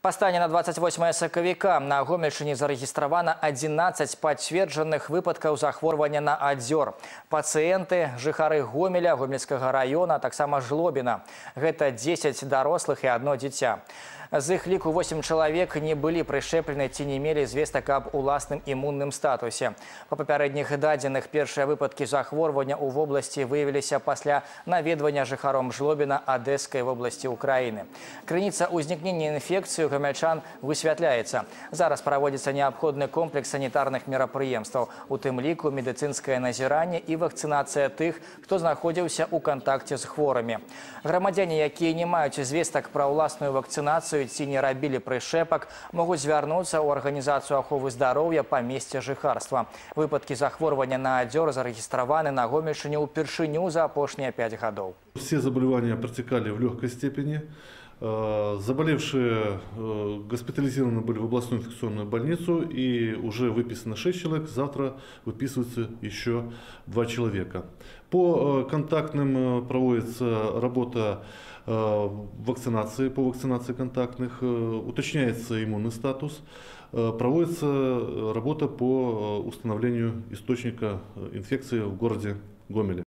Па стане на 28 сакавіка на Гомельшчыне зарэгістравана 11 пацверджаных выпадкаў захворвання на адзёр. Пацыенты, жыхары Гомеля, Гомельскага района, таксама Жлобіна. Гэта 10 дарослых і 1 дзіця. З іх ліку 8 чалавек не былі прышчэплены ці не мелі звестак аб уласным імунным статусе. Па папярэдніх дадзеных, першыя выпадкі захворвання ў вобласці выявіліся пасля наведвання жыхаром Жлобіна Адэскай вобласці Украіны. Крыніца ўзнікнення інфекцыі у гамяльчан высвятляецца. Зараз праводзіцца неабходны комплекс санітарных мерапрыемстваў, у тым ліку медыцынскае назіранне і вакцынацыя тых, хто знаходзіўся ў кантакце з хворымі. Грамадзяне, якія не маюць звестак пра ўласную вакцынацыю ці не рабілі прышчэпак, могуць звярнуцца ў арганізацыю аховы здароўя па месцы жыхарства. Выпадкі захворвання на адзёр зарэгістраваны на Гомельшчыне ўпершыню за апошнія 5 гадоў. Все заболевания протекали в легкой степени. Заболевшие госпитализированы были в областную инфекционную больницу, и уже выписано 6 человек, завтра выписывается еще 2 человека. По контактным проводится работа вакцинации, по вакцинации контактных, уточняется иммунный статус, проводится работа по установлению источника инфекции в городе Гомеле.